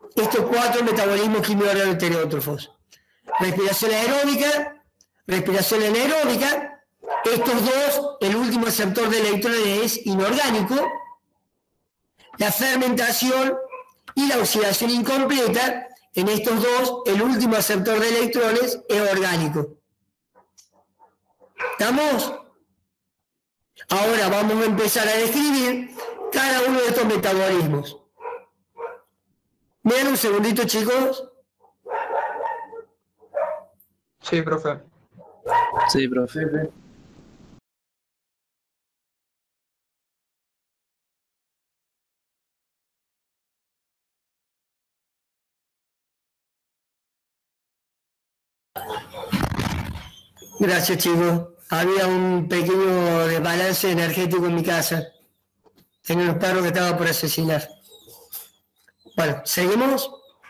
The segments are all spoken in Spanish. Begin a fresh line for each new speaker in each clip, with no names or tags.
estos 4 metabolismos quimio-heterótrofos. Respiración aeróbica, respiración anaeróbica. Estos dos, el último aceptor de electrones es inorgánico. La fermentación y la oxidación incompleta, en estos dos, el último aceptor de electrones es orgánico. ¿Estamos? Ahora vamos a empezar a describir cada uno de estos metabolismos. Vean un segundito, chicos.
Sí, profe.
Sí, profe.
Gracias, chicos. Había un pequeño desbalance energético en mi casa. Tengo unos perros que estaban por asesinar. Bueno, ¿seguimos?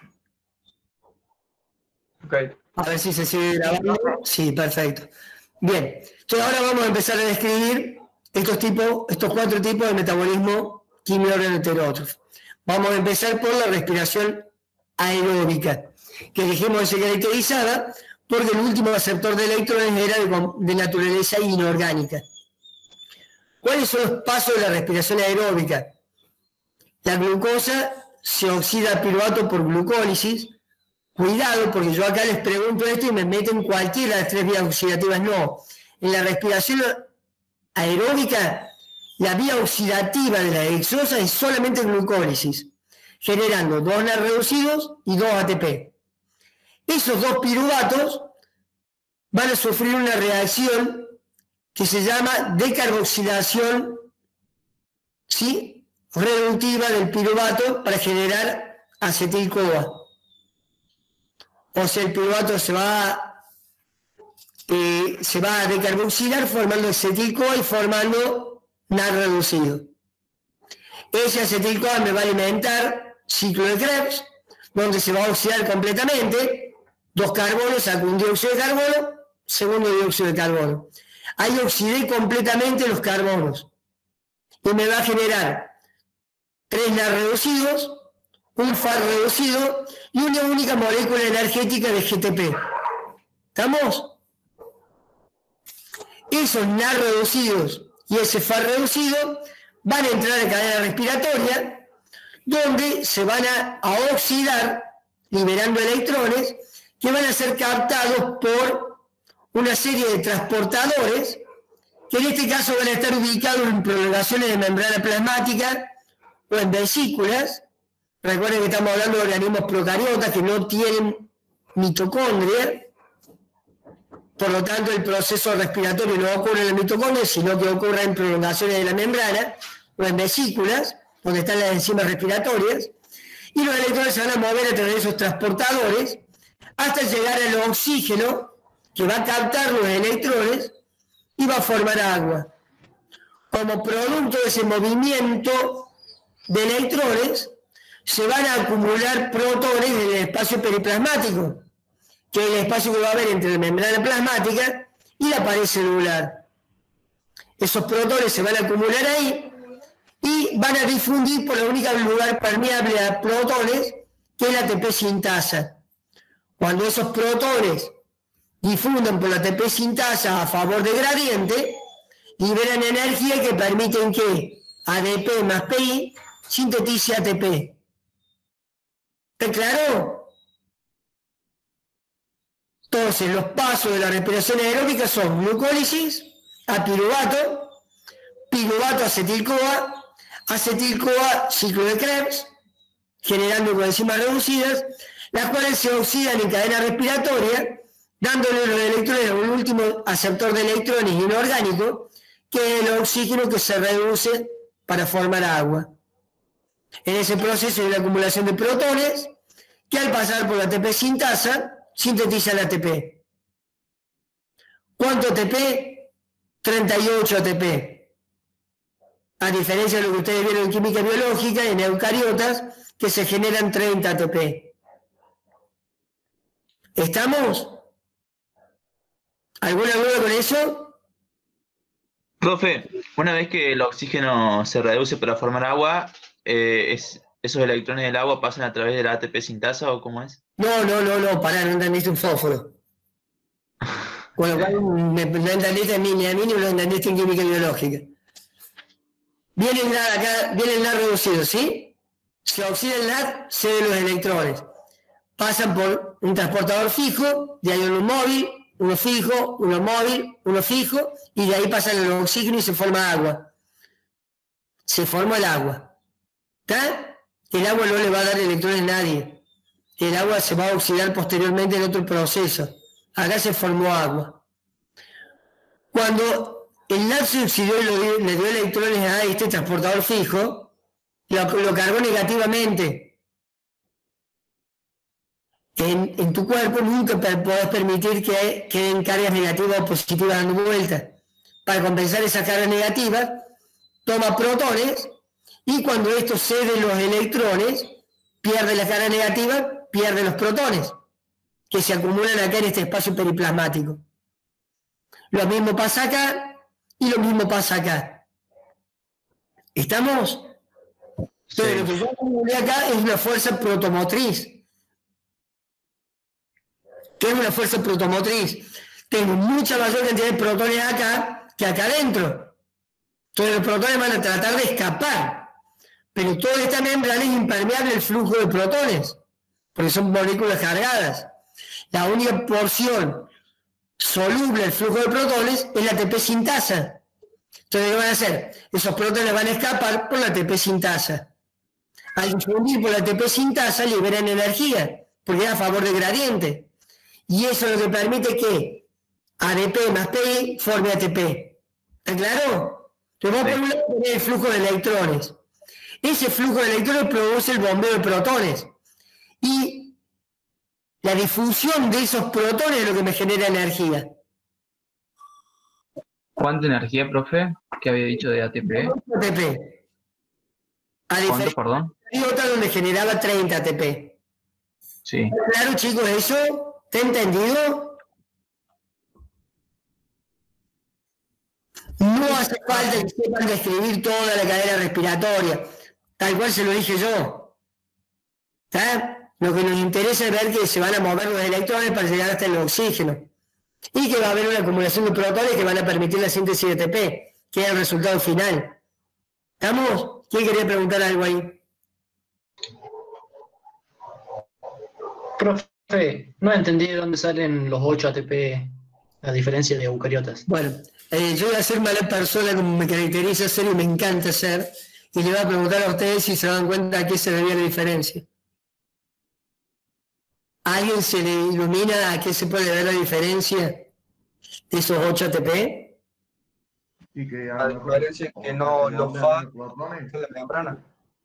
Ok.
A ver si se sigue grabando. Sí, perfecto. Bien, entonces ahora vamos a empezar a describir estos 4 tipos de metabolismo quimio-heterótrofo. Vamos a empezar por la respiración aeróbica, que dijimos que se caracterizaba porque el último aceptor de electrones era de naturaleza inorgánica. ¿Cuáles son los pasos de la respiración aeróbica? La glucosa se oxida a piruvato por glucólisis. Cuidado, porque yo acá les pregunto esto y me meten cualquiera de las 3 vías oxidativas. No. En la respiración aeróbica, la vía oxidativa de la exosa es solamente glucólisis, generando 2 NAD reducidos y 2 ATP. Esos 2 piruvatos van a sufrir una reacción que se llama decarboxilación, ¿sí?, reductiva del piruvato para generar acetil-CoA. O sea, el piruvato se va a decarboxilar formando acetil-CoA y formando NAD reducido. Ese acetil-CoA me va a alimentar ciclo de Krebs, donde se va a oxidar completamente, 2 carbonos, saco un dióxido de carbono, segundo dióxido de carbono. Ahí oxidé completamente los carbonos y me va a generar 3 NAD reducidos, un FAR reducido y una única molécula energética de GTP. ¿Estamos? Esos NAD reducidos y ese FAR reducido van a entrar a la cadena respiratoria, donde se van a oxidar, liberando electrones, que van a ser captados por una serie de transportadores, que en este caso van a estar ubicados en prolongaciones de membrana plasmática o en vesículas. Recuerden que estamos hablando de organismos procariotas que no tienen mitocondria, por lo tanto el proceso respiratorio no ocurre en la mitocondria, sino que ocurre en prolongaciones de la membrana o en vesículas, donde están las enzimas respiratorias, y los electrones se van a mover a través de esos transportadores hasta llegar al oxígeno, que va a captar los electrones y va a formar agua. Como producto de ese movimiento de electrones, se van a acumular protones en el espacio periplasmático, que es el espacio que va a haber entre la membrana plasmática y la pared celular. Esos protones se van a acumular ahí y van a difundir por el único lugar permeable a protones, que es la ATP sintasa. Cuando esos protones difunden por la ATP sintasa a favor de gradiente, liberan energía que permiten que ADP más PI sintetice ATP. ¿Está claro? Entonces, los pasos de la respiración aeróbica son glucólisis a piruvato, piruvato a acetil-CoA, acetil-CoA ciclo de Krebs, generando coenzimas reducidas, las cuales se oxidan en cadena respiratoria, dándole los electrones a un último aceptor de electrones inorgánico, que es el oxígeno que se reduce para formar agua. En ese proceso hay una acumulación de protones que al pasar por la ATP sintasa sintetiza el ATP. ¿Cuánto ATP? 38 ATP. A diferencia de lo que ustedes vieron en química biológica, en eucariotas, que se generan 30 ATP. ¿Estamos? ¿Alguna duda con eso?
Profe, una vez que el oxígeno se reduce para formar agua, ¿es ¿Esos electrones del agua pasan a través de la ATP sintasa o cómo es?
No, pará, no entendiste un fósforo. Con lo cual no entendiste ni a mí ni lo entendiste en química biológica. Viene el NAD acá, viene el NAD reducido, ¿sí? Se oxida el NAD, cede los electrones. Pasan por un transportador fijo, de ahí uno móvil, uno fijo, uno móvil, uno fijo, y de ahí pasan el oxígeno y se forma agua. Se forma el agua. ¿Está? El agua no le va a dar electrones a nadie. El agua se va a oxidar posteriormente en otro proceso. Acá se formó agua. Cuando el NAD se oxidó y le dio electrones a este transportador fijo, lo cargó negativamente. En tu cuerpo nunca podés permitir que queden cargas negativas o positivas dando vueltas. Para compensar esas cargas negativas, toma protones y cuando esto cede los electrones, pierde la carga negativa, pierde los protones, que se acumulan acá en este espacio periplasmático. Lo mismo pasa acá y lo mismo pasa acá. ¿Estamos?
Sí.
Pero lo que yo acumulé acá es una fuerza protomotriz. ¿Qué es una fuerza protomotriz? Tengo mucha mayor cantidad de protones acá que acá adentro. Entonces los protones van a tratar de escapar. Pero toda esta membrana es impermeable al flujo de protones, porque son moléculas cargadas. La única porción soluble al flujo de protones es la ATP sintasa. Entonces, ¿qué van a hacer? Esos protones van a escapar por la ATP sintasa. Al difundir por la ATP sintasa liberan energía, porque es a favor del gradiente. Y eso es lo que permite que ADP más PI forme ATP. ¿Está claro? Entonces, vos por un lado tenés el flujo de electrones. Ese flujo de electrones produce el bombeo de protones. Y la difusión de esos protones es lo que me genera energía.
¿Cuánta energía, profe? ¿Qué había dicho de ATP?
ATP. A
¿Cuánto,
diferencia
perdón?
de otra donde generaba 30 ATP.
Sí.
Claro, chicos, eso, ¿te he entendido? No hace falta que sepan describir toda la cadena respiratoria, tal cual se lo dije yo. ¿Está? Lo que nos interesa es ver que se van a mover los electrones para llegar hasta el oxígeno. Y que va a haber una acumulación de protones que van a permitir la síntesis de ATP, que es el resultado final. ¿Estamos? ¿Quién quería preguntar algo ahí?
Profe, no entendí de dónde salen los 8 ATP a diferencia de eucariotas.
Bueno, yo voy a ser mala persona como me caracteriza ser y me encanta ser, y le voy a preguntar a ustedes si se dan cuenta a qué se debía la diferencia. ¿A alguien se le ilumina a qué se puede ver la diferencia de esos 8 ATP?
Y que a diferencia que no los FAD en la membrana,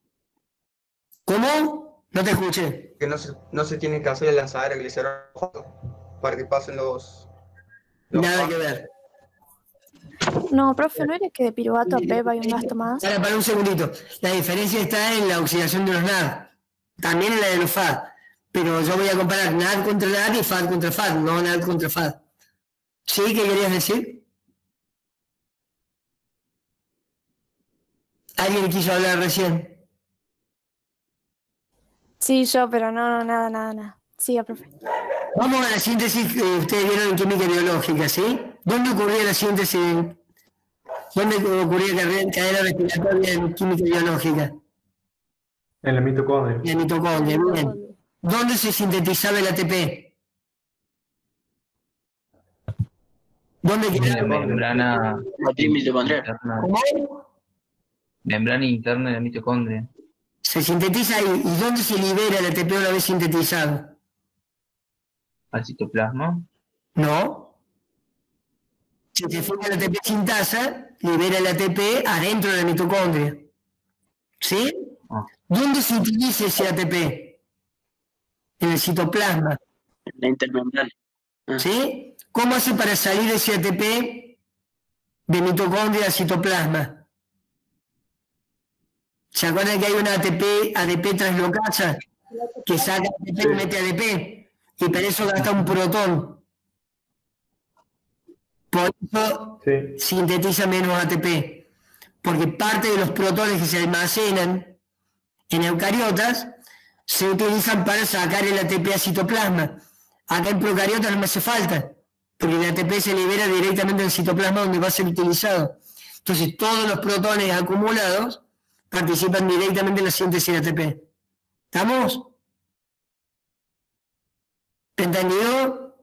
¿Cómo? No te escuché.
que no se tiene que hacer el lanzadero glicerol para que pasen los
Nada
FAD.
que ver.
No, profe, ¿no era que de piruvato a PEP hay un gasto más?
Para un segundito. La diferencia está en la oxidación de los NAD. También en la de los FAD. Pero yo voy a comparar NAD contra NAD y FAD contra FAD, no NAD contra FAD. ¿Sí? ¿Qué querías decir? ¿Alguien quiso hablar recién?
Sí, yo, pero no, nada. Siga, profe.
Vamos a la síntesis que ustedes vieron en química biológica, ¿sí? ¿Dónde ocurría la síntesis? ¿Dónde ocurría la cadena respiratoria en química biológica?
En la mitocondria.
En la mitocondria, bien. ¿Dónde se sintetizaba el ATP? ¿Dónde
En la
quedaba?
membrana interna,
¿Cómo?
membrana interna de la mitocondria.
Se sintetiza ahí. ¿Y dónde se libera el ATP una vez sintetizado?
Al citoplasma.
No. Si se forma el ATP sintasa, libera el ATP adentro de la mitocondria. ¿Sí?
Ah.
¿Dónde se utiliza ese ATP? En el citoplasma.
La intermembrana.
¿Sí? ¿Cómo hace para salir ese ATP de mitocondria al citoplasma? ¿Se acuerdan que hay una ADP translocasa que saca ATP y mete ADP? Y para eso gasta un protón. Por eso
Sí.
sintetiza menos ATP. Porque parte de los protones que se almacenan en eucariotas se utilizan para sacar el ATP a citoplasma. Acá en procariotas no me hace falta, porque el ATP se libera directamente del citoplasma donde va a ser utilizado. Entonces todos los protones acumulados participan directamente en la síntesis de ATP. ¿Estamos? ¿Entendido?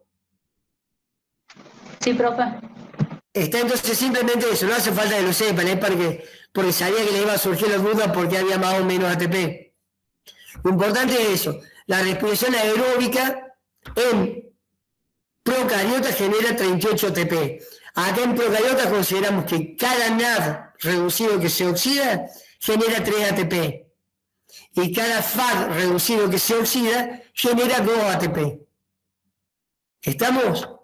Sí, profe.
Está entonces simplemente eso, no hace falta que lo sepan, porque sabía que le iba a surgir la duda porque había más o menos ATP. Lo importante es eso, la respiración aeróbica en procariotas genera 38 ATP. Acá en procariotas consideramos que cada NAD reducido que se oxida genera 3 ATP. Y cada FAD reducido que se oxida genera 2 ATP. ¿Estamos?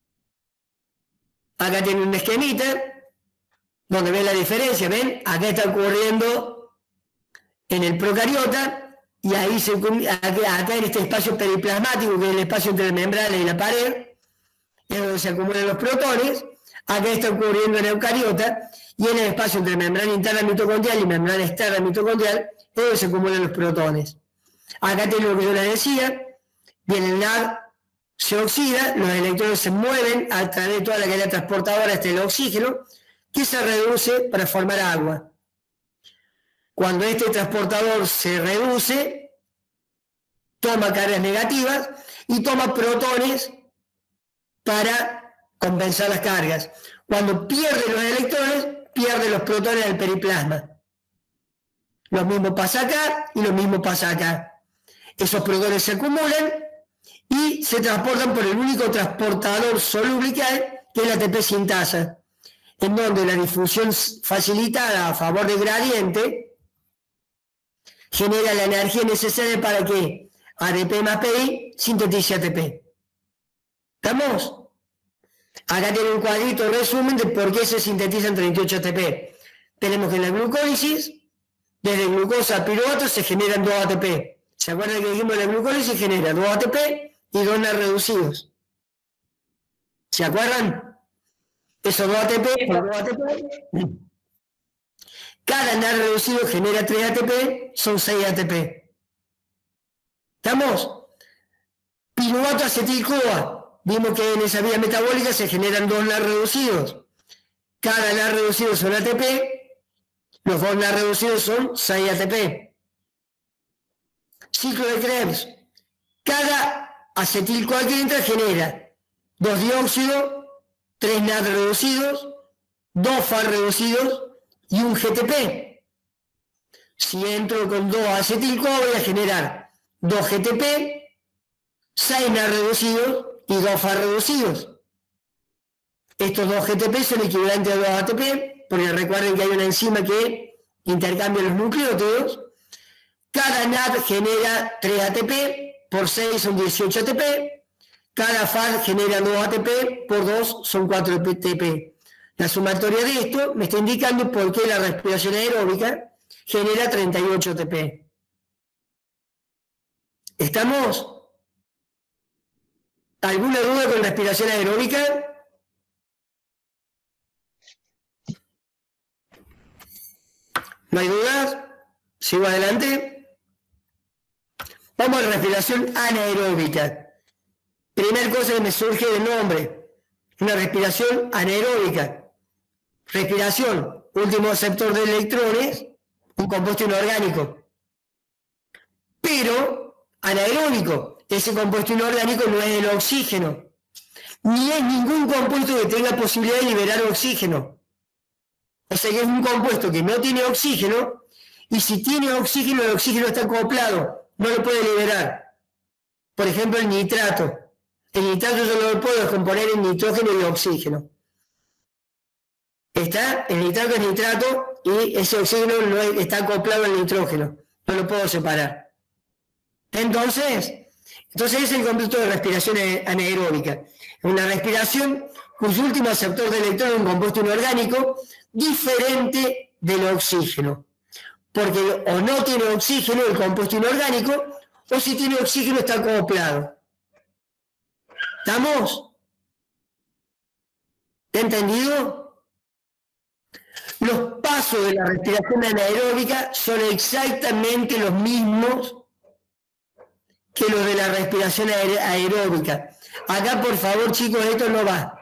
Acá tiene un esquemita donde ven la diferencia, ¿ven? Acá está ocurriendo en el procariota y ahí acá en este espacio periplasmático, que es el espacio entre la membrana y la pared, es donde se acumulan los protones. Acá está ocurriendo en eucariota y en el espacio entre membrana interna mitocondrial y membrana externa mitocondrial es donde se acumulan los protones. Acá tiene lo que yo les decía, viene el NAD, se oxida, los electrones se mueven a través de toda la cadena transportadora hasta el oxígeno, que se reduce para formar agua. Cuando este transportador se reduce, toma cargas negativas y toma protones para compensar las cargas. Cuando pierde los electrones, pierde los protones del periplasma. Lo mismo pasa acá y lo mismo pasa acá. Esos protones se acumulan y se transportan por el único transportador soluble que hay, que es la ATP sintasa, en donde la difusión facilitada a favor del gradiente genera la energía necesaria para que ADP más PI sintetice ATP. ¿Estamos? Acá tiene un cuadrito resumen de por qué se sintetizan 38 ATP. Tenemos que en la glucólisis, desde glucosa a piruvato se generan 2 ATP. ¿Se acuerdan que dijimos que la glucólisis genera 2 ATP y 2 NAD reducidos? ¿Se acuerdan? Esos 2 ATP por 2 ATP. Cada NAD reducido genera 3 ATP, son 6 ATP. ¿Estamos? Piruvato acetil-CoA. Vimos que en esa vía metabólica se generan 2 NAD reducidos. Cada NAD reducido son ATP, los 2 NAD reducidos son 6 ATP. Ciclo de Krebs. Cada acetil-CoA que entra genera 2 dióxidos, 3 NAD reducidos, 2 FAD reducidos y un GTP. Si entro con 2 acetil-CoA voy a generar 2 GTP, 6 NAD reducidos y 2 FAD reducidos. Estos 2 GTP son equivalentes a 2 ATP, porque recuerden que hay una enzima que intercambia los nucleótidos. Cada NAD genera 3 ATP, por 6 son 18 ATP. Cada FAD genera 2 ATP, por 2 son 4 ATP. La sumatoria de esto me está indicando por qué la respiración aeróbica genera 38 ATP. ¿Estamos? ¿Alguna duda con respiración aeróbica? ¿No hay dudas? ¿Sigo adelante? Vamos a la respiración anaeróbica. Primera cosa que me surge del nombre. Una respiración anaeróbica. Respiración, último aceptor de electrones, un compuesto inorgánico. Pero anaeróbico, ese compuesto inorgánico no es el oxígeno, ni es ningún compuesto que tenga posibilidad de liberar oxígeno. O sea que es un compuesto que no tiene oxígeno, y si tiene oxígeno, el oxígeno está acoplado, no lo puede liberar. Por ejemplo, el nitrato. El nitrato yo no lo puedo descomponer en nitrógeno y oxígeno. El nitrato es nitrato y ese oxígeno no está acoplado al nitrógeno, no lo puedo separar. Entonces es el compuesto de respiración anaeróbica. Una respiración cuyo último aceptor de electrón es un compuesto inorgánico diferente del oxígeno. Porque o no tiene oxígeno el compuesto inorgánico, o si tiene oxígeno está acoplado. ¿Estamos? ¿Entendido? Los pasos de la respiración anaeróbica son exactamente los mismos que los de la respiración aeróbica. Acá, por favor, chicos, esto no va.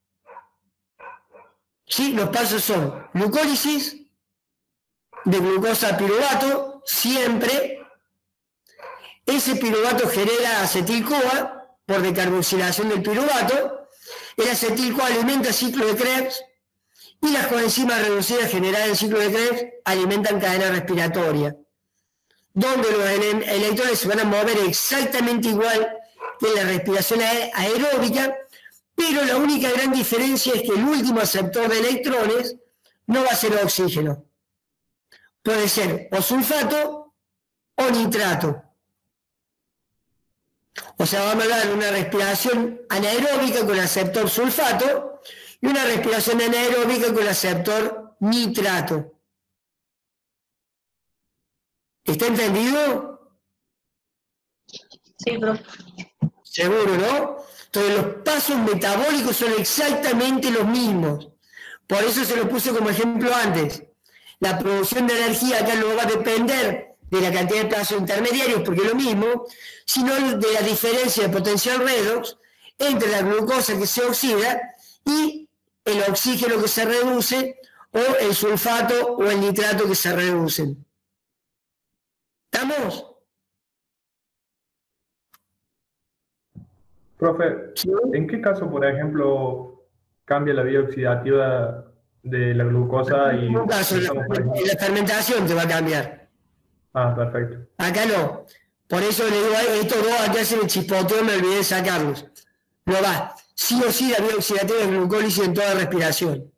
¿Sí? Los pasos son glucólisis, de glucosa a piruvato, siempre. Ese piruvato genera acetil-CoA por decarboxilación del piruvato. El acetil-CoA alimenta el ciclo de Krebs y las coenzimas reducidas generadas en el ciclo de Krebs alimentan cadena respiratoria, donde los electrones se van a mover exactamente igual que en la respiración aeróbica, pero la única gran diferencia es que el último aceptor de electrones no va a ser oxígeno. Puede ser o sulfato o nitrato. O sea, vamos a hablar de una respiración anaeróbica con aceptor sulfato y una respiración anaeróbica con aceptor nitrato. ¿Está entendido?
Sí, profe.
Seguro, ¿no? Entonces los pasos metabólicos son exactamente los mismos. Por eso se lo puse como ejemplo antes. La producción de energía acá no va a depender de la cantidad de pasos intermediarios, porque es lo mismo, sino de la diferencia de potencial redox entre la glucosa que se oxida y el oxígeno que se reduce, o el sulfato o el nitrato que se reducen. ¿Estamos?
Profe,
¿Sí?
¿en qué caso, por ejemplo, cambia la vía oxidativa de la glucosa y...
En un caso, en la fermentación te va a cambiar.
Ah, perfecto.
Acá no. Por eso le digo, estos dos acá hacen el chispoteo, me olvidé de sacarlos. No va. Sí o sí la vía oxidativa es glucólisis en toda respiración.